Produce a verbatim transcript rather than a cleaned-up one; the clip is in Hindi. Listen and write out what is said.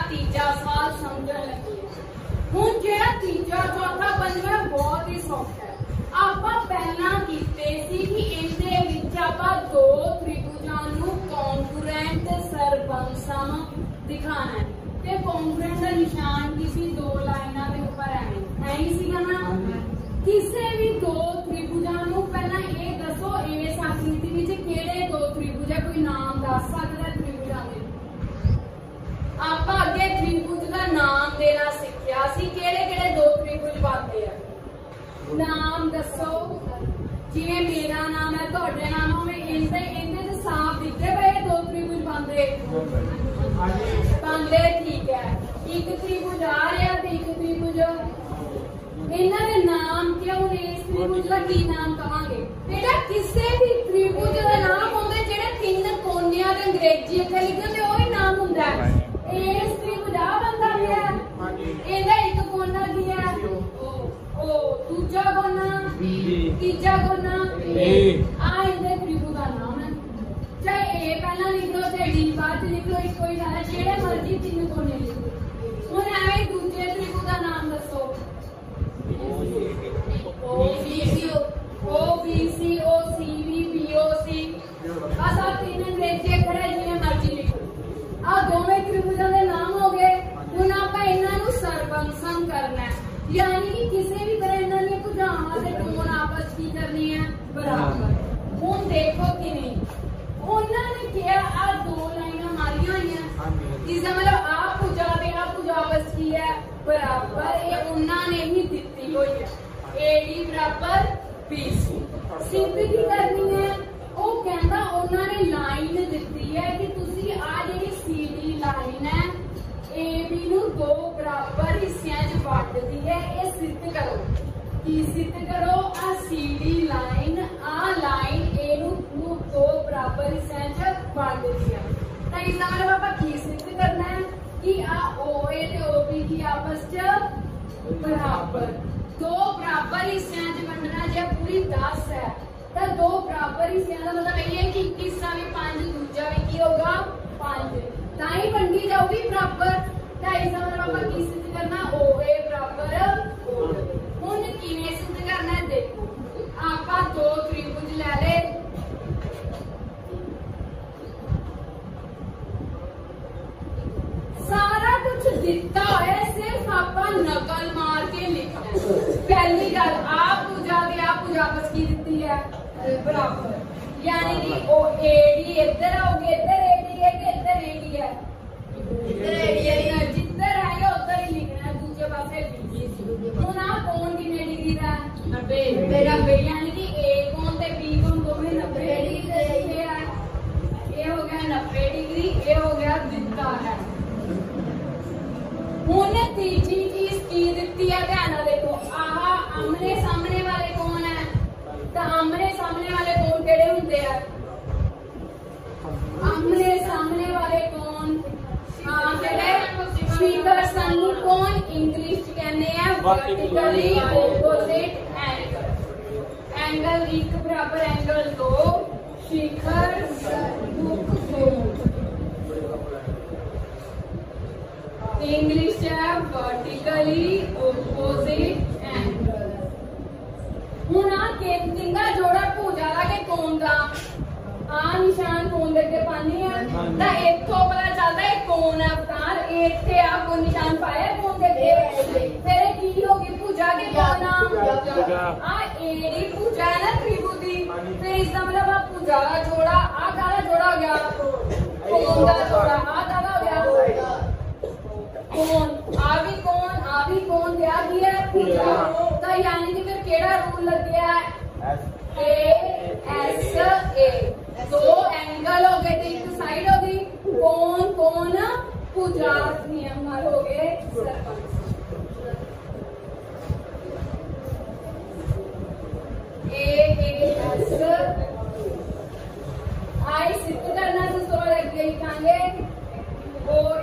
तीजा सवाल समझण लगे। हुण जिहड़ा तीजा चौथा पंजवां बहुत ही सौखा है। आपां पहलां कीते सी कि इहदे विच आपां दो त्रिभुजां नूं कॉन्ग्रुएंट सरबंसम दिखाना है ते कॉन्ग्रुएंट दा निशान किसी दो लाइनां दे उपर ऐ ही सीगा ना। किसी भी दो त्रिभुजां नूं पहलां ये दसो इस आकृति विच किहड़े दो त्रिभुज है, कोई नाम दस सकदा है त्रिभुजां दे? आपां अगे त्रिभुज दा नाम देना सिक्ख्या सी, किहड़े किहड़े दो त्रिभुज बनदे आ नाम दसो। जिवें मेरा नाम है तुहाडे नाम होवे इनदे इनदे ते साफ दिखदे पए दो त्रिभुज बनदे बनदे ठीक है। एक त्रिभुज आ रहा ते एक त्रिभुज इन्हां दे नाम क्यों ने? इस त्रिभुज का की नाम कहांगे बेटा? किसी भी त्रिभुज का नाम होंगे जेडे तीन कोनियां ते अंग्रेजी अक्षर लिखे होंदे ओही नाम हुंदा है। इस त्रिभुज आ बनदा पिया इहदा एक कोना की है ओ दूजा कोना तीजा कोना आ इहदे त्रिभुज का नाम है। चाहे ए पहला लिख लो चाहे डी बाद लिख लो, एक कोई गल है जेडे मर्जी तीन कोने लिख लो। हुण एवें दूजे त्रिभुज का नाम दसो। O B C O C B P O C बस आप तीन अंग्रेजी अक्षर है जिन्हें मर्जी लिखो। आ दोवें त्रिभुजां दे नाम हो गए। हुण आपां इन्हां नूं सरबंसम करना है, यानी कि किसी भी तरह इन्हां दी भुजावां दे कोण आपस की करनी है बराबर। हुण देखो किवें उन्हां ने किहा आ दो लाइनां मारियां होईयां, इसदा मतलब आ भुजा ते आ भुजा आपस की है बराबर। ये उन्हां ने ही दित्ती होई है A D बराबर B C। सिद्ध की करनी है वो कहता उन्होंने लाइन दिती है कि तुसी आ जिहड़ी C D लाइन है A B नूं दो बराबर हिस्सियां च वंडदी है। ये सिद्ध करो कि सिद्ध करो आ C D लाइन आ लाइन A नूं दो बराबर हिस्सियां च वंडदी है। तो इसका मतलब आपां की सिद्ध करना है कि आ O A ते O B की आपस च बराबर दो बराबर हिस्सों च वंडना। जब पूरी दस है तो दो बराबर हिस्सों का मतलब यही है कि एक हिस्सा भी पांच दूजा भी की होगा पांच, ताई वंडी जाऊगी बराबर। तो इसका मतलब आप की सिद्ध करना O A बराबर O। हुण किवें सिद्ध करना है देखो, आपां दो त्रिभुज ले ले सारा कुछ दिता है, सिर्फ आपां नकल मार के लिखना है। पहली गल आप भुजा ते आप भुजा आपस की दिती है बराबर, यानी कि ओ A D इधर आओगे इधर A D है कि इधर A D है इधर A D है, जिधर है उधर ही लिखना है दूसरे पासे B C। हुण आ कोण कितने डिग्री दा नब्बे नब्बे, यानी कि A कोण ते B कोण दोवें नब्बे डिग्री दे है। ये हो गया नब्बे डिग्री, ये हो गया दिता है। हुण तीजी चीज की दिती है ध्यान नाल देखो, आह आमने सामने वाले कौन है? तो आमने सामने वाले कौन केड़े हुंदे हैं? आमने सामने वाले कौन हां केड़े स्पीकर सानू कौन इंग्लिश कहने हैं वर्टिकली ऑपोजिट एंगल। एंगल एक बराबर एंगल दो शिखर मुख कोण इंग्लिश है वर्टिकली ऑपोजिट एंगल। हुण आ किंगा जोड़ा भुजा दा के कोण दा आ निशान कोण दे के पानी है तां इत्थों पता चलदा है कोण है अवतार। इत्थे आ कोई निशान पाया कोण दे के फिर की होगी भुजा के कोण आ A D भुजा है ना त्रिभुज दी, फिर इसका मतलब आ भुजा दा जोड़ा आ काला जोड़ा हो गया कोण दा जोड़ा आ काला हो गया कौन आ भी कौन आ भी कौन क्या दिया भुजा। तो यानी कि फिर केड़ा रूल लग गया ए एस ए, दो एंगल हो गए थे एक साइड हो गई कौन कौन भुजा नियम हो गए सरपंच। ए एस आई सिद्ध करना तो थोड़ा लग गई लिखांगे और